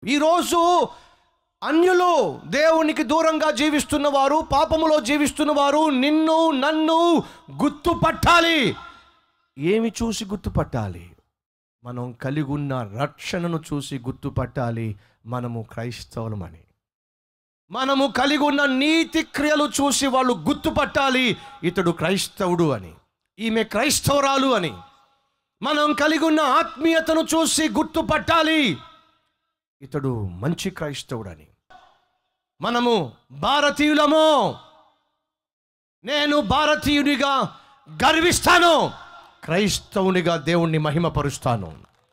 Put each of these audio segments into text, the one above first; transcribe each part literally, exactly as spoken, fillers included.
ఈరోజు అన్యులు, దేవునికి దూరంగా జీవిస్తున్న వారు, పాపములో జీవిస్తున్న వారు నిన్ను నన్ను గుర్తుపట్టాలి. ఏమి చూసి గుర్తుపట్టాలి? మనం కలిగి ఉన్న రక్షణను చూసి గుర్తుపట్టాలి మనము క్రైస్తవులమని. మనము కలిగి ఉన్న నీతి క్రియలు చూసి వాళ్ళు గుర్తుపట్టాలి ఇతడు క్రైస్తవుడు అని, ఈమె క్రైస్తవురాలు అని. మనం కలిగి ఉన్న ఆత్మీయతను చూసి గుర్తుపట్టాలి ఇతడు మంచి క్రైస్తవుడని. మనము భారతీయులము, నేను భారతీయునిగా గర్విస్తాను, క్రైస్తవునిగా దేవుణ్ణి మహిమపరుస్తాను.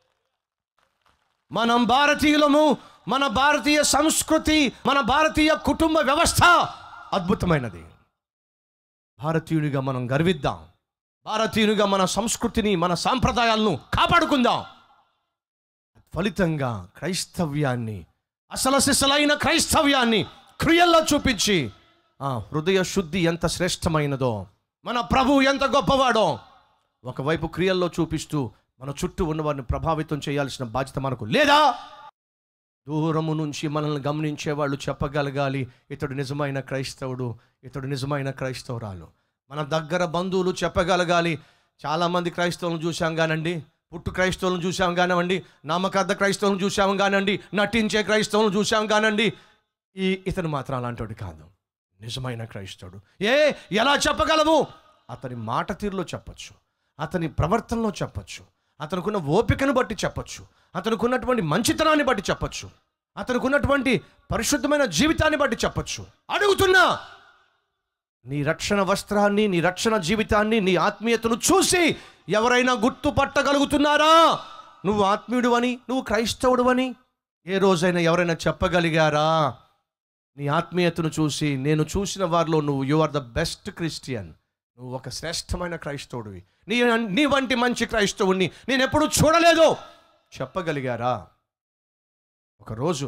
మనం భారతీయులము, మన భారతీయ సంస్కృతి, మన భారతీయ కుటుంబ వ్యవస్థ అద్భుతమైనది. భారతీయునిగా మనం గర్విద్దాం, భారతీయునిగా మన సంస్కృతిని, మన సాంప్రదాయాలను కాపాడుకుందాం. ఫలితంగా క్రైస్తవ్యాన్ని, అసలు సిసలైన క్రైస్తవ్యాన్ని క్రియల్లో చూపించి ఆ హృదయ శుద్ధి ఎంత శ్రేష్టమైనదో, మన ప్రభువు ఎంత గొప్పవాడో ఒకవైపు క్రియల్లో చూపిస్తూ మన చుట్టూ ఉన్నవారిని ప్రభావితం చేయాల్సిన బాధ్యత మనకు లేదా? దూరము నుంచి మనల్ని గమనించే వాళ్ళు చెప్పగలగాలి ఇతడు నిజమైన క్రైస్తవుడు, ఇతడు నిజమైన క్రైస్తవురాలు. మన దగ్గర బంధువులు చెప్పగలగాలి, చాలామంది క్రైస్తవులను చూసాం కానండి, పుట్టు క్రైస్తవులను చూసాం కానివ్వండి, నామకార్థ క్రైస్తవులను చూసాం కానండి, నటించే క్రైస్తవులను చూసాం కానండి, ఈ ఇతను మాత్రం అలాంటి కాదు, నిజమైన క్రైస్తవుడు. ఏ ఎలా చెప్పగలవు? అతని మాట తీరులో చెప్పచ్చు, అతని ప్రవర్తనలో చెప్పచ్చు, అతనుకున్న ఓపికను బట్టి చెప్పచ్చు, అతనుకున్నటువంటి మంచితనాన్ని బట్టి చెప్పచ్చు, అతనుకున్నటువంటి పరిశుద్ధమైన జీవితాన్ని బట్టి చెప్పచ్చు. అడుగుతున్నా, నీ రక్షణ వస్త్రాన్ని, నీ రక్షణ జీవితాన్ని, నీ ఆత్మీయతను చూసి ఎవరైనా గుర్తుపట్టగలుగుతున్నారా నువ్వు ఆత్మీయుడు అని, నువ్వు క్రైస్తవుడు అని? ఏ రోజైనా ఎవరైనా చెప్పగలిగారా? నీ ఆత్మీయతను చూసి, నేను చూసిన వారిలో నువ్వు you are the best Christian, నువ్వు ఒక శ్రేష్టమైన క్రైస్తవుడివి, నీ నీ వంటి మంచి క్రైస్తవుడిని నేను ఎప్పుడు చూడలేదు చెప్పగలిగారా? ఒకరోజు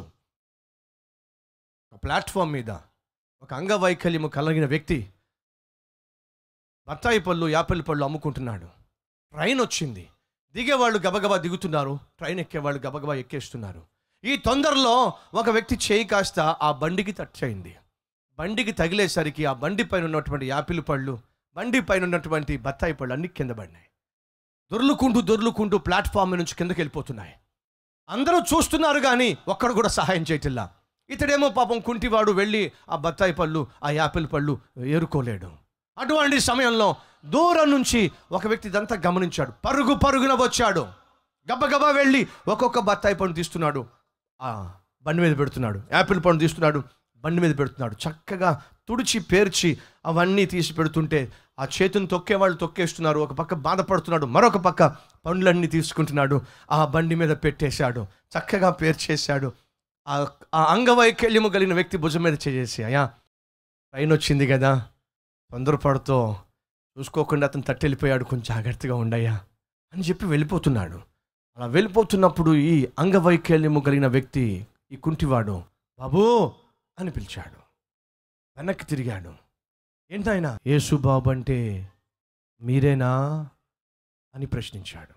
ఒక ప్లాట్ఫామ్ మీద ఒక అంగవైకల్యము కలిగిన వ్యక్తి బత్తాయి పళ్ళు, యాపిల్ పళ్ళు అమ్ముకుంటున్నాడు. ట్రైన్ వచ్చింది, దిగేవాళ్ళు గబగబా దిగుతున్నారు, ట్రైన్ ఎక్కేవాళ్ళు గబగబా ఎక్కేస్తున్నారు. ఈ తొందరలో ఒక వ్యక్తి చేయి కాస్త ఆ బండికి టచ్ అయింది. బండికి తగిలేసరికి ఆ బండి పైన ఉన్నటువంటి యాపిల్ పళ్ళు, బండి పైన ఉన్నటువంటి బత్తాయి పళ్ళు అన్ని కింద పడినాయి. దొర్లుకుంటూ దొర్లుకుంటూ ప్లాట్ఫామ్ నుంచి కిందకి వెళ్ళిపోతున్నాయి. అందరూ చూస్తున్నారు కానీ ఒక్కడు కూడా సహాయం చేయటిల్లా. ఇతడేమో పాపం కుంటివాడు, వెళ్ళి ఆ బత్తాయి పళ్ళు, ఆ యాపిల్ పళ్ళు ఏరుకోలేడు. అటువంటి సమయంలో దూరం నుంచి ఒక వ్యక్తి ఇదంతా గమనించాడు, పరుగు పరుగున వచ్చాడు, గబగబా వెళ్ళి ఒక్కొక్క బత్తాయి పండు తీస్తున్నాడు, ఆ బండి మీద పెడుతున్నాడు, యాపిల్ పండు తీస్తున్నాడు, బండి మీద పెడుతున్నాడు. చక్కగా తుడిచి పేర్చి అవన్నీ తీసి పెడుతుంటే ఆ చేతిని తొక్కేవాళ్ళు తొక్కేస్తున్నారు, ఒక పక్క బాధపడుతున్నాడు, మరొక పక్క పండ్లన్నీ తీసుకుంటున్నాడు, ఆ బండి మీద పెట్టేశాడు, చక్కగా పేర్చేశాడు. ఆ అంగవైకల్యము కలిగిన వ్యక్తి భుజం మీద చేసి, అయ్యా ట్రైన్ వచ్చింది కదా, తొందరపడుతూ చూసుకోకుండా అతను తట్టెళ్ళిపోయాడు, కొంచెం జాగ్రత్తగా ఉండయ్యా అని చెప్పి వెళ్ళిపోతున్నాడు. అలా వెళ్ళిపోతున్నప్పుడు ఈ అంగవైకల్యము కలిగిన వ్యక్తి, ఈ కుంటివాడు, బాబూ అని పిలిచాడు. వెనక్కి తిరిగాడు. ఏంటైనా? యేసు బాబు అంటే మీరేనా అని ప్రశ్నించాడు.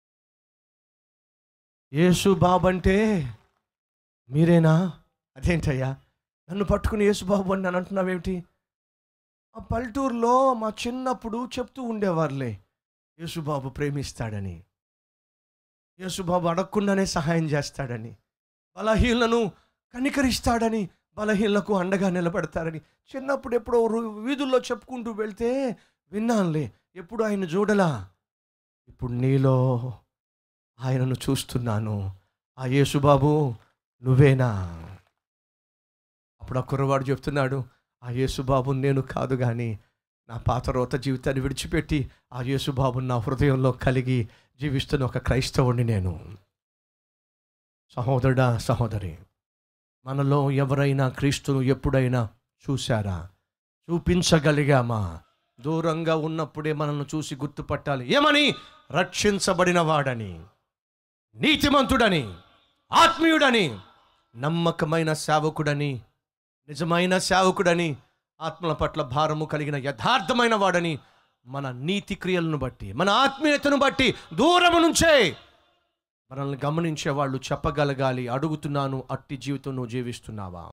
యేసు బాబు అంటే మీరేనా? అదేంటయ్యా నన్ను పట్టుకుని యేసు బాబు అని నన్ను అంటున్నావేమిటి? ఆ పల్లెటూరులో మా చిన్నప్పుడు చెప్తూ ఉండేవారులే, యేసుబాబు ప్రేమిస్తాడని, యేసుబాబు అడగకుండానే సహాయం చేస్తాడని, బలహీనలను కనికరిస్తాడని, బలహీనలకు అండగా నిలబడతారని చిన్నప్పుడు ఎప్పుడో వీధుల్లో చెప్పుకుంటూ వెళ్తే విన్నానులే, ఎప్పుడు ఆయన చూడలా. ఇప్పుడు నీలో ఆయనను చూస్తున్నాను. ఆ యేసుబాబు నువ్వేనా? అప్పుడు ఆ కుర్రవాడు చెప్తున్నాడు, ఆ యేసుబాబు నేను కాదు కానీ నా పాత రోత జీవితాన్ని విడిచిపెట్టి ఆ యేసుబాబు నా హృదయంలో కలిగి జీవిస్తున్న ఒక క్రైస్తవుడిని నేను. సహోదరుడా, సహోదరి, మనలో ఎవరైనా క్రీస్తును ఎప్పుడైనా చూశారా? చూపించగలిగామా? దూరంగా ఉన్నప్పుడే మనల్ని చూసి గుర్తుపట్టాలి. ఏమని? రక్షించబడిన వాడని, నీతిమంతుడని, ఆత్మీయుడని, నమ్మకమైన సేవకుడని, నిజమైన సేవకుడని, ఆత్మల పట్ల భారము కలిగిన యథార్థమైన వాడని మన నీతి క్రియలను బట్టి, మన ఆత్మీయతను బట్టి దూరము నుంచే మనల్ని గమనించే వాళ్ళు చెప్పగలగాలి, అడుగుతున్నాను, అట్టి జీవితం నువ్వు జీవిస్తున్నావా?